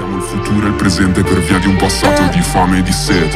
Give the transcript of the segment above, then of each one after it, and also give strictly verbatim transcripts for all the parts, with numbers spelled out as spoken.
Siamo il futuro e il presente per via di un passato di fame e di sete.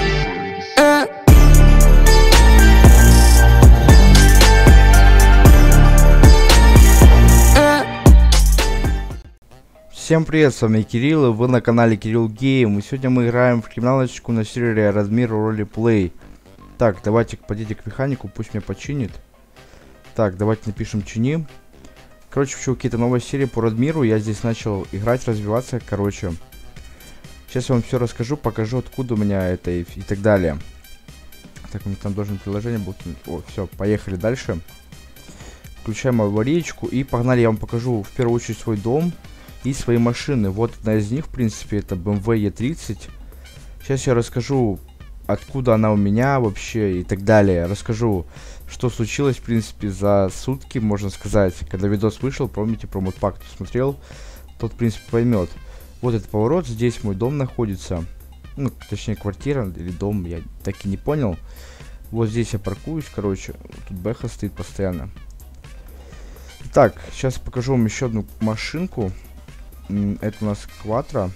Всем привет, с вами Кирилл, и вы на канале Кирилл Гейм. И сегодня мы играем в криминалочку на сервере Радмир Ролеплей. Так, давайте пойдите к механику, пусть меня починит. Так, давайте напишем чини. Короче, чуваки, это новая серия по Радмиру. Я здесь начал играть, развиваться, короче. Сейчас я вам все расскажу, покажу, откуда у меня это и, и так далее. Так, у меня там должен приложение было. О, все, поехали дальше. Включаем аварийку и погнали, я вам покажу в первую очередь свой дом и свои машины. Вот одна из них, в принципе, это бэ эм вэ е тридцать. Сейчас я расскажу, откуда она у меня вообще и так далее. Расскажу, что случилось, в принципе, за сутки, можно сказать. Когда видос вышел, помните, про модпак, кто смотрел, тот, в принципе, поймет. Вот этот поворот, здесь мой дом находится. Ну, точнее, квартира или дом, я так и не понял. Вот здесь я паркуюсь, короче. Тут бэха стоит постоянно. Так, сейчас покажу вам еще одну машинку. Это у нас Кватро.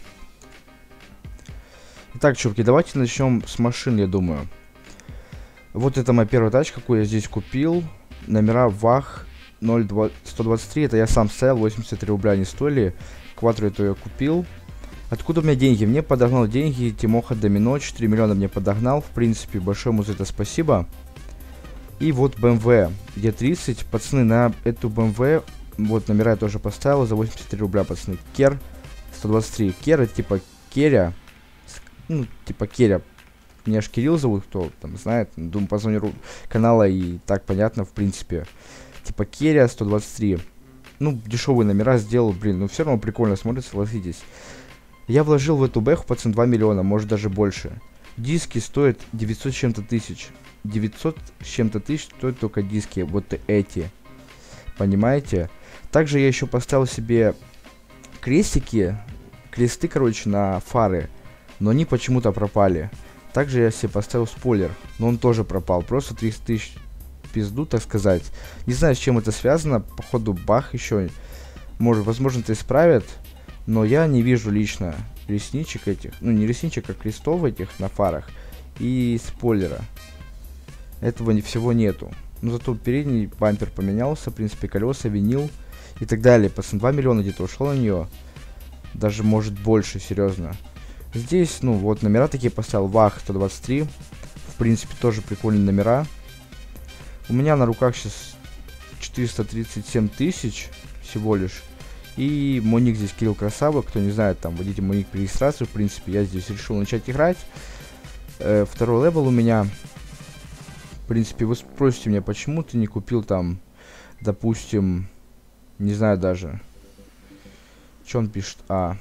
Итак, чуваки, давайте начнем с машин, я думаю. Вот это моя первая тачка, какую я здесь купил. Номера ВАХ ноль сто двадцать три. Это я сам ставил, восемьдесят три рубля не стоили. Кватро это я купил. Откуда у меня деньги? Мне подогнал деньги Тимоха Домино. четыре миллиона мне подогнал. В принципе, большое ему за это спасибо. И вот бэ эм вэ е тридцать. Пацаны, на эту бэ эм вэ... Вот, номера я тоже поставил за восемьдесят три рубля, пацаны. Кер сто двадцать три. Кер это типа Керя. Ну, типа Керя. Меня ж Кирилл зовут, кто там знает. Думаю, позвоню канала и так понятно, в принципе. Типа Керя сто двадцать три. Ну, дешевые номера сделал, блин. Ну, все равно прикольно смотрится, согласитесь. Я вложил в эту бэху, пацан, два миллиона, может даже больше. Диски стоят девятьсот с чем-то тысяч. девятьсот с чем-то тысяч стоят только диски. Вот эти. Понимаете? Также я еще поставил себе крестики, кресты, короче, на фары, но они почему-то пропали. Также я себе поставил спойлер, но он тоже пропал, просто триста тысяч пизду, так сказать. Не знаю, с чем это связано, походу бах еще, может, возможно, это исправят, но я не вижу лично ресничек этих, ну не ресничек, а крестов этих на фарах и спойлера. Этого всего нету. Но зато передний бампер поменялся, в принципе, колеса, винил и так далее. Пацан, два миллиона где-то ушел на нее. Даже может больше, серьезно. Здесь, ну, вот номера такие поставил. ВАХ сто двадцать три. В принципе, тоже прикольные номера. У меня на руках сейчас четыреста тридцать семь тысяч всего лишь. И мой ник здесь Кирилл Красава. Кто не знает, там, вводите мой ник при регистрации. В принципе, я здесь решил начать играть. Э, второй левел у меня. В принципе, вы спросите меня, почему ты не купил там, допустим, не знаю даже, что он пишет, а,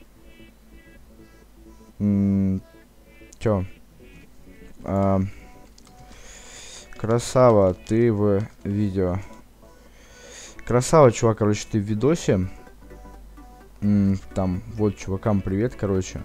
чё, а, красава, ты в видео, красава, чувак, короче, ты в видосе, М там, вот, чувакам привет, короче,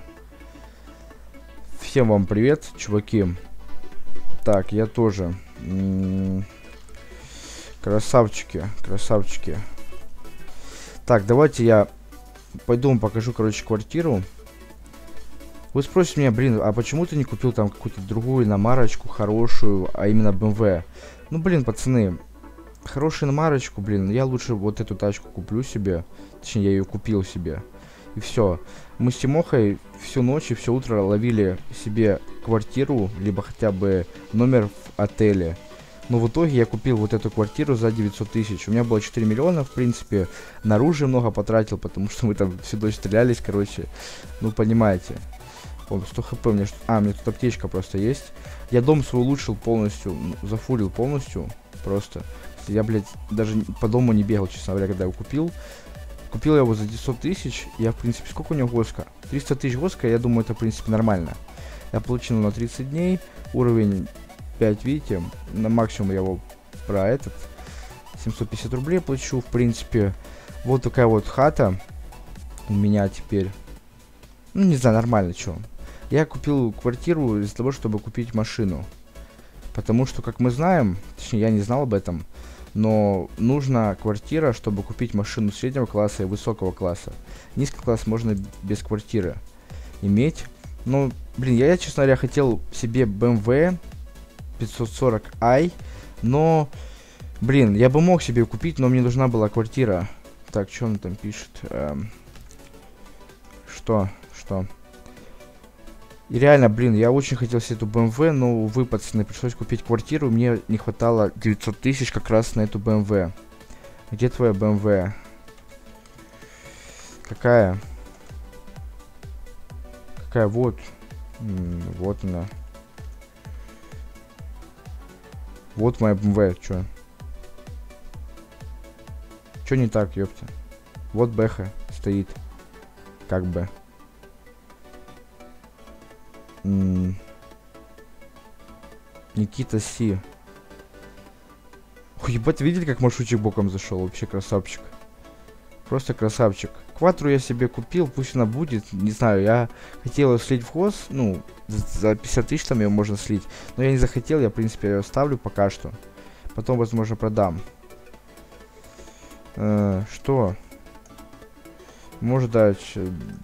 всем вам привет, чуваки. Так, я тоже. М-м-м. Красавчики, красавчики. Так, давайте я пойду вам покажу, короче, квартиру. Вы спросите меня, блин, а почему ты не купил там какую-то другую иномарочку хорошую, а именно бэ эм вэ? Ну, блин, пацаны, хорошую иномарочку, блин, я лучше вот эту тачку куплю себе. Точнее, я ее купил себе. И все. Мы с Тимохой всю ночь и все утро ловили себе квартиру, либо хотя бы номер в отеле. Но в итоге я купил вот эту квартиру за девятьсот тысяч. У меня было четыре миллиона, в принципе. На оружие много потратил, потому что мы там всю ночь стрелялись, короче. Ну, понимаете. О, сто хп у меня... А, у меня тут аптечка просто есть. Я дом свой улучшил полностью, зафурил полностью. Просто. Я, блядь, даже по дому не бегал, честно говоря, когда его купил. Купил я его за девятьсот тысяч. Я, в принципе, сколько у него госка? триста тысяч госка, я думаю, это, в принципе, нормально. Я получил на тридцать дней. Уровень пять, видите? На максимум я его про этот. семьсот пятьдесят рублей плачу, в принципе. Вот такая вот хата. У меня теперь. Ну, не знаю, нормально, что. Я купил квартиру из-за того, чтобы купить машину. Потому что, как мы знаем, точнее, я не знал об этом, но нужна квартира, чтобы купить машину среднего класса и высокого класса. Низкий класс можно без квартиры. иметь. Ну, блин, я, честно говоря, хотел себе бэ эм вэ пятьсот сорок ай, но, блин, я бы мог себе купить, но мне нужна была квартира. Так, что он там пишет? Эм, что? Что? И реально, блин, я очень хотел себе эту бэ эм вэ, но, увы, пацаны, пришлось купить квартиру, мне не хватало девятьсот тысяч как раз на эту бэ эм вэ. Где твоя бэ эм вэ? Какая? Какая? Вот. М-м, вот она. Вот моя бэ эм вэ, чё? Чё не так, ёпта? Вот Бэха стоит. Как бы. М-м. Никита Си. Ой, ебать, видели, как маршрутчик боком зашел? Вообще красавчик. Просто красавчик. Кватру я себе купил, пусть она будет. Не знаю, я хотел ее слить в хоз. Ну, за пятьдесят тысяч там ее можно слить. Но я не захотел, я, в принципе, ее оставлю пока что. Потом, возможно, продам. Э, что? Может дать...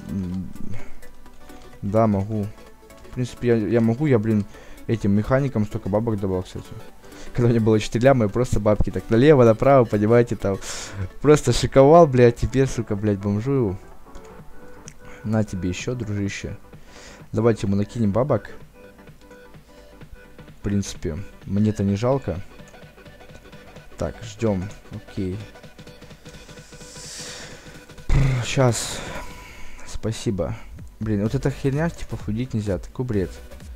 Да, могу. В принципе, я, я могу, я, блин, этим механикам столько бабок добавил, кстати. Когда у меня было четыре ляма, я просто бабки так налево, направо, понимаете, там. Просто шиковал, блядь, теперь, сука, блядь, бомжую. На тебе еще, дружище. Давайте ему накинем бабок. В принципе, мне-то не жалко. Так, ждем. Окей. Сейчас. Спасибо. Блин, вот эта херня, типа, фудить нельзя. Такой бред.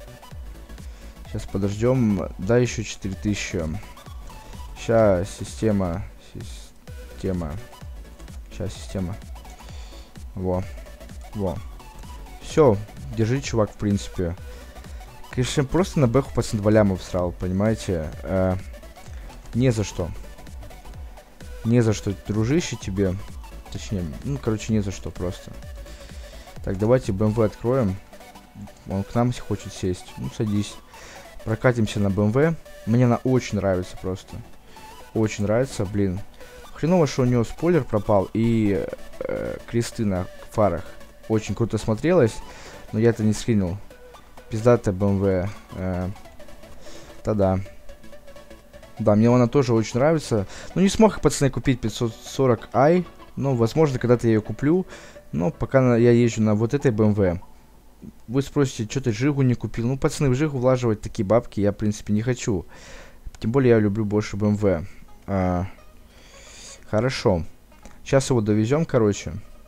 Сейчас подождем. Да, еще четыре тысячи. Сейчас система. Система. Сейчас система. Во. Во. Все. Держи, чувак, в принципе. Конечно, просто на бэху пацан два ляма всрал, понимаете? Э, не за что. Не за что, дружище, тебе. Точнее, ну, короче, не за что просто. Так, давайте бэ эм вэ откроем. Он к нам хочет сесть. Ну, садись. Прокатимся на бэ эм вэ. Мне она очень нравится просто. Очень нравится, блин. Хреново, что у него спойлер пропал и э, кресты на фарах. Очень круто смотрелось, но я это не скринил. Пиздатая бэ эм вэ. Э, Та-да. Да, мне она тоже очень нравится. Ну, не смог, пацаны, купить пятьсот сорок ай. Ну, возможно, когда-то я ее куплю. Но пока я езжу на вот этой бэ эм вэ. Вы спросите, что ты Жигу не купил? Ну, пацаны, в Жигу влаживать такие бабки я, в принципе, не хочу. Тем более, я люблю больше бэ эм вэ. А, хорошо. Сейчас его довезем, короче.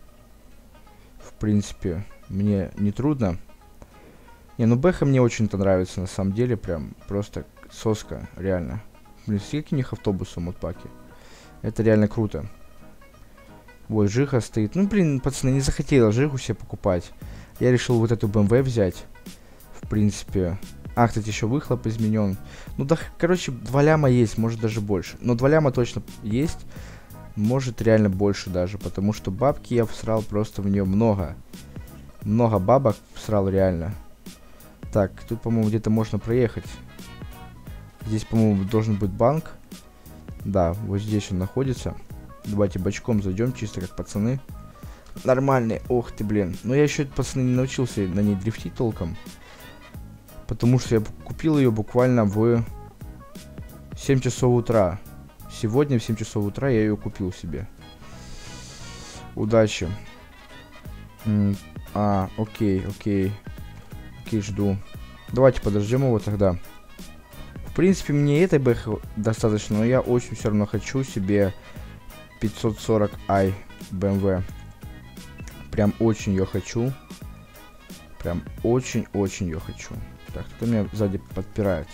В принципе, мне не трудно. Не, ну Бэха мне очень-то нравится, на самом деле. Прям просто соска, реально. Блин, сколько у них автобусов в модпаке. Это реально круто. Вот, Жига стоит. Ну, блин, пацаны, не захотел Жигу себе покупать. Я решил вот эту бэ эм вэ взять. В принципе. А, кстати, еще выхлоп изменен. Ну, да, короче, два ляма есть, может даже больше. Но два ляма точно есть. Может реально больше даже. Потому что бабки я всрал просто в нее много. Много бабок всрал реально. Так, тут, по-моему, где-то можно проехать. Здесь, по-моему, должен быть банк. Да, вот здесь он находится. Давайте бочком зайдем, чисто как пацаны. Нормальный. Ох ты, блин. Но я еще, пацаны, не научился на ней дрифтить толком. Потому что я купил ее буквально в семь часов утра. Сегодня в семь часов утра я ее купил себе. Удачи. М а, окей, окей. Окей, жду. Давайте подождем его тогда. В принципе, мне этой бэхи достаточно, но я очень все равно хочу себе пятьсот сорок ай бэ эм вэ. Прям очень ее хочу. Прям очень-очень ее хочу. Так, кто меня сзади подпирает?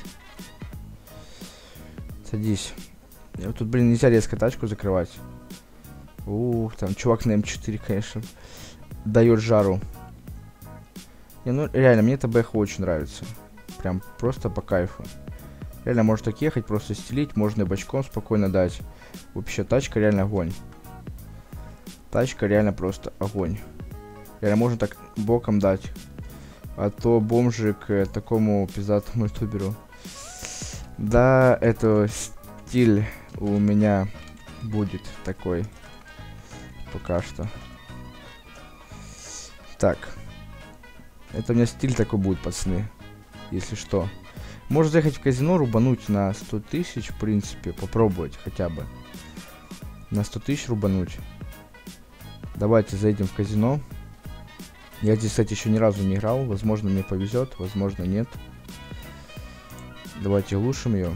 Садись. Я тут, блин, нельзя резко тачку закрывать. Ух, там чувак на эм четыре, конечно, дает жару. Не, ну реально, мне эта бэха очень нравится. Прям просто по кайфу. Реально, можно так ехать, просто стелить, можно и бочком спокойно дать. Вообще, тачка реально огонь. Тачка реально просто огонь. Реально, можно так боком дать. А то бомжик э, такому пиздатому ютуберу. Да, это стиль у меня будет такой. Пока что. Так. Это у меня стиль такой будет, пацаны. Если что. Можно заехать в казино, рубануть на сто тысяч, в принципе. Попробовать хотя бы. На сто тысяч рубануть. Давайте зайдем в казино. Я здесь, кстати, еще ни разу не играл. Возможно, мне повезет, возможно, нет. Давайте глушим ее.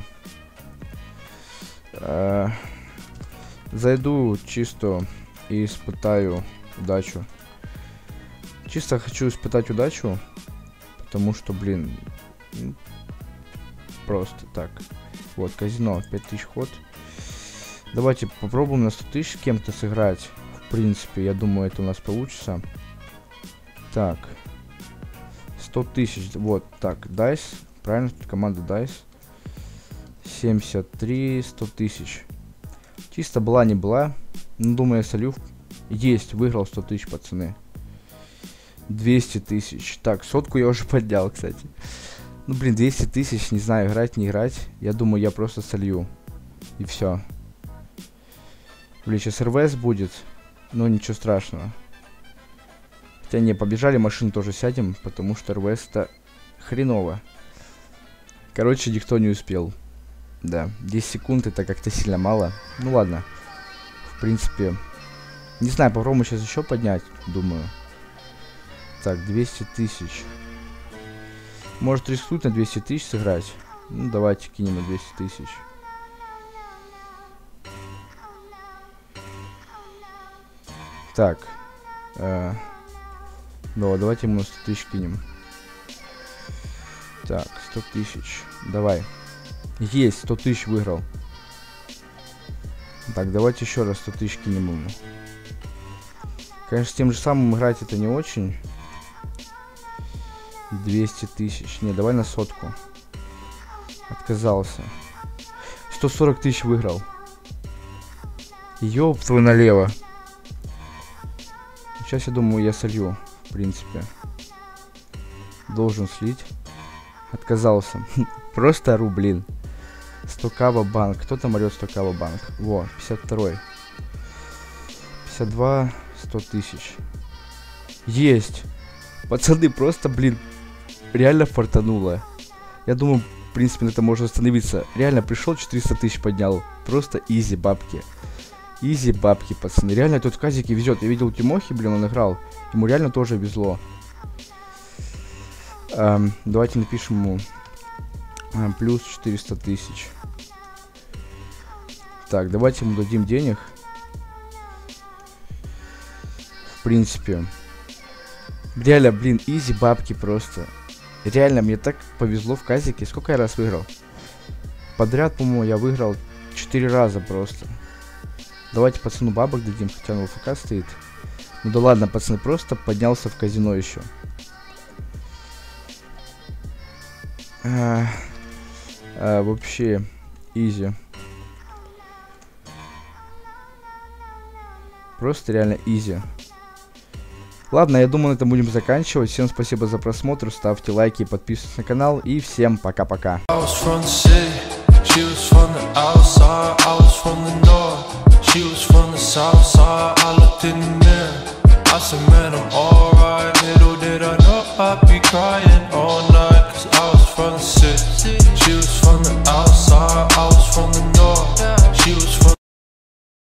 А, зайду чисто и испытаю удачу. Чисто хочу испытать удачу. Потому что, блин, просто так. Вот, казино, пять тысяч ход. Давайте попробуем на сто тысяч с кем-то сыграть. В принципе, я думаю, это у нас получится. Так. сто тысяч. Вот, так, дайс. Правильно, команда дайс. семьдесят три, сто тысяч. Чисто была не была. Ну, думаю, я солю. Есть, выиграл сто тысяч, пацаны. двести тысяч. Так, сотку я уже поднял, кстати. Ну, блин, двести тысяч, не знаю, играть, не играть. Я думаю, я просто солью. И все. Блин, сейчас РВС будет. Но ничего страшного. Хотя не, побежали, машину тоже сядем, потому что РВС-то хреново. Короче, никто не успел. Да, десять секунд это как-то сильно мало. Ну ладно. В принципе, не знаю, попробуем сейчас еще поднять, думаю. Так, двести тысяч. Может рискнуть на двести тысяч сыграть? Ну, давайте кинем на двести тысяч. Так. Э, да, давайте ему на сто тысяч кинем. Так, сто тысяч. Давай. Есть, сто тысяч выиграл. Так, давайте еще раз сто тысяч кинем ему. Конечно, с тем же самым играть это не очень. двести тысяч. Не, давай на сотку. Отказался. сто сорок тысяч выиграл. Ёб твой налево. Сейчас я думаю, я солью. В принципе. Должен слить. Отказался. Просто ору, блин. сто кава банк. Кто там орет сто кава банк? Во, пятьдесят второй. пятьдесят два, сто тысяч. Есть. Пацаны, просто, блин, реально фартануло. Я думаю, в принципе, на это можно остановиться. Реально пришел, четыреста тысяч поднял. Просто изи бабки. Изи бабки, пацаны. Реально тут в казике везет. Я видел Тимохи, блин, он играл. Ему реально тоже везло. Эм, давайте напишем ему эм, плюс четыреста тысяч. Так, давайте ему дадим денег. В принципе. Реально, блин, изи бабки просто. Реально, мне так повезло в казике. Сколько я раз выиграл? Подряд, по-моему, я выиграл четыре раза просто. Давайте пацану бабок дадим, хотя он в ЛФК стоит. Ну да ладно, пацаны, просто поднялся в казино еще. А, а, вообще, изи. Просто реально изи. Ладно, я думаю, на этом будем заканчивать. Всем спасибо за просмотр, ставьте лайки, подписывайтесь на канал и всем пока-пока. She was from the south side, I looked in the mirror I said, man, I'm alright. Little did I know I'd be crying.